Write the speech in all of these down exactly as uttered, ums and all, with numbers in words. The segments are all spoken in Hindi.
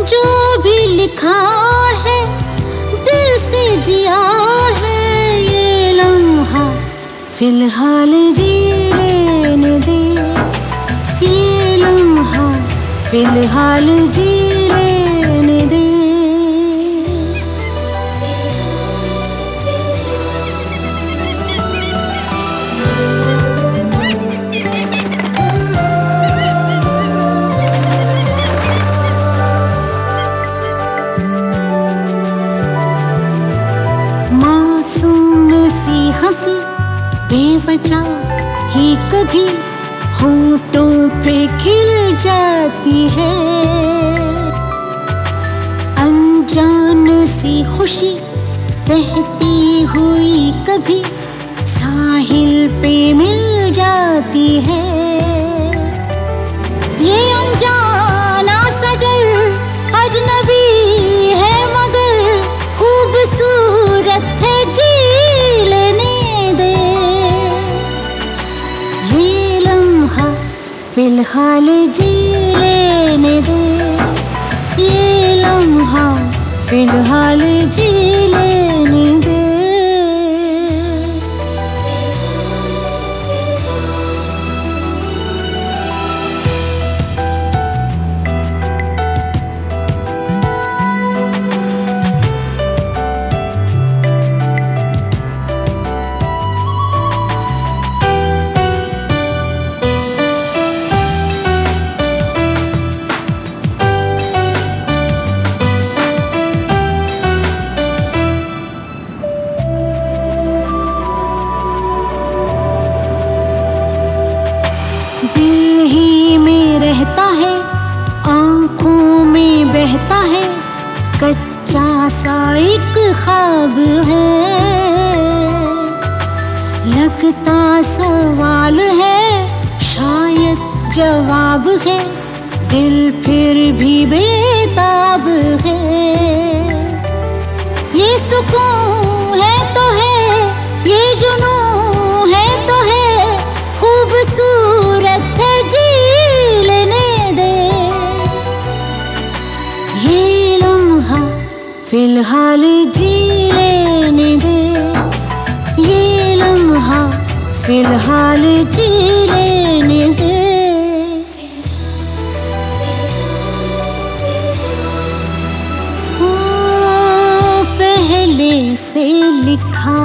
जो भी लिखा है दिल से जिया है, ये लम्हा फिलहाल जी लेने दे, ये लम्हा फिलहाल जी लेने दे। मासूम सी हंसी बेवजह ही कभी होठों पे खिल जाती है, अनजान सी खुशी बहती हुई कभी साहिल पे मिल जाती है। ये अनजाना सगर अजनबी है मगर खूबसूरत है, जी लेने दे, ये लम्हा फिलहाल जी लेने दे, ये लम्हा फिलहाल जी लेने दे। दिल ही में रहता है, आँखों में बहता है, कच्चा सा एक ख्वाब है, लगता सवाल है शायद जवाब है, दिल फिर भी बेताब है। ये सुकून है तो है, ये जुनून है तो है, खूबसूरत है, जी लेने दे, ये लम्हा फिलहाल जी लेने दे, ये लम्हा फिलहाल जी लेने दे। ओ, पहले से लिखा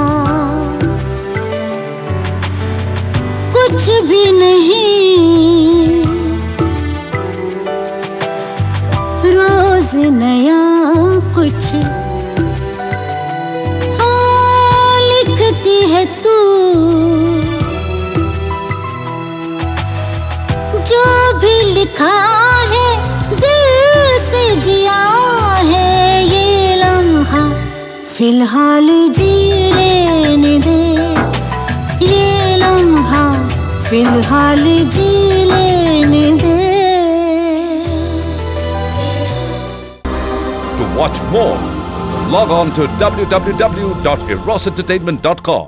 कुछ भी नहीं, रोज नया कुछ हाँ लिखती है तू, जो भी लिखा है दिल से जिया है, ये लम्हा फिलहाल जी लेने दे, ये लम्हा फिलहाल जी लेने दे। To watch more, log on to w w w dot eros entertainment dot com.